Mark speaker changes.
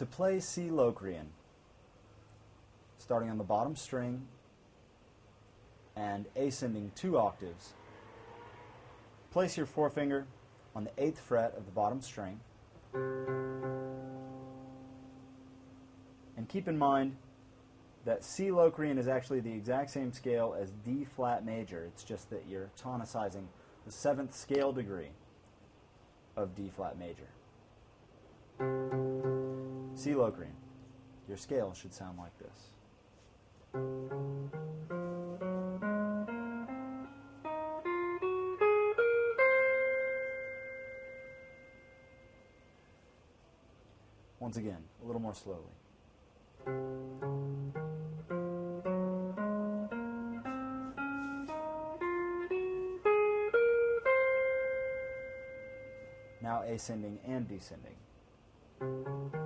Speaker 1: To play C Locrian, starting on the bottom string and ascending 2 octaves, place your forefinger on the 8th fret of the bottom string, and keep in mind that C Locrian is actually the exact same scale as D flat major. It's just that you're tonicizing the 7th scale degree of D flat major. C Locrian. Your scale should sound like this. Once again, a little more slowly. Now ascending and descending.